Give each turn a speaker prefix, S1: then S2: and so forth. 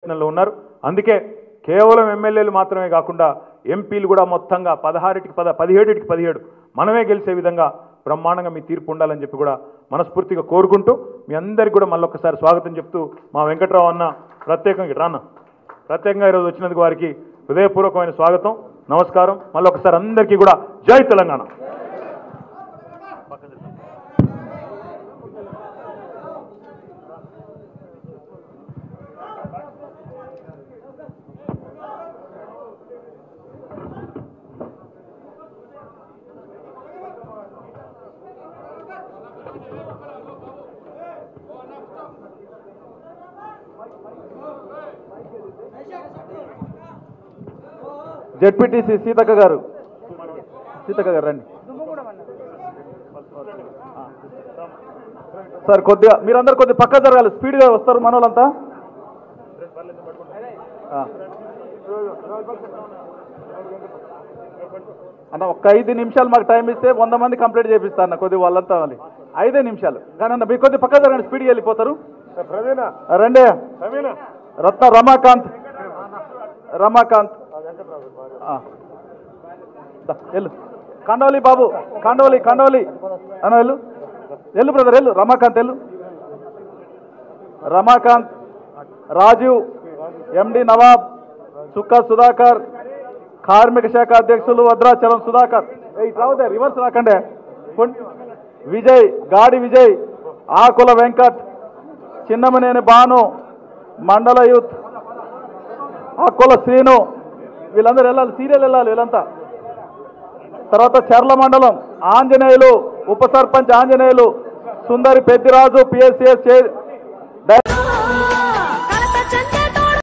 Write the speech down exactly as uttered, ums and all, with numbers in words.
S1: ప్రయత్నంలో ఉన్నారు. అందుకే కేవలం ఎమ్మెల్యేలు మాత్రమే కాకుండా ఎంపీలు కూడా మొత్తంగా పదహారుకి పద పదిహేడుకి పదిహేడు మనమే గెలిచే విధంగా బ్రహ్మాండంగా మీ తీర్పు ఉండాలని చెప్పి కూడా మనస్ఫూర్తిగా కోరుకుంటూ మీ అందరికీ కూడా మళ్ళొకసారి స్వాగతం చెప్తూ మా వెంకట్రావు అన్న ప్రత్యేకంగా రాన్న ప్రత్యేకంగా ఈరోజు వచ్చినందుకు వారికి హృదయపూర్వకమైన స్వాగతం, నమస్కారం. మళ్ళొకసారి అందరికీ కూడా జై తెలంగాణ.
S2: జెడ్పీటీసీ సీతక్క గారు సీతక్క గారు రండి సార్. కొద్దిగా మీరందరూ కొద్దిగా పక్క జరగాలి, స్పీడ్గా వస్తారు మన వాళ్ళంతా. అన్న ఒక్క ఐదు నిమిషాలు మాకు టైం ఇస్తే వంద మంది కంప్లీట్ చేపిస్తా అన్న. కొద్దిగా వాళ్ళంతా వాళ్ళు ఐదే నిమిషాలు కానీ అన్న మీరు కొద్దిగా పక్క జరగండి, స్పీడ్గా వెళ్ళిపోతారు. రండి. రత్న రమాకాంత్ రమాకాంత్ వెళ్ళు. కండోలి బాబు కండోలి కండోలి అన్న వెళ్ళు వెళ్ళు బ్రదర్ వెళ్ళు. రమాకాంత్ వెళ్ళు. రమాకాంత్, రాజీవ్, ఎండి నవాబ్, చుక్కా సుధాకర్, కార్మిక శాఖ అధ్యక్షులు వద్రాచలం సుధాకర్. రావుదే రివర్స్ రాకండే. విజయ్, గాడి విజయ్, ఆకుల వెంకట్, చిన్నమనేని భాను, మండల యూత్, ఆకుల శ్రీను, వీళ్ళందరూ వెళ్ళాలి, సీరియల్ వెళ్ళాలి వీళ్ళంతా. తర్వాత చర్ల మండలం ఆంజనేయులు, ఉప సర్పంచ్ ఆంజనేయులు, సుందరి పెద్దిరాజు, పిఎస్సిఎస్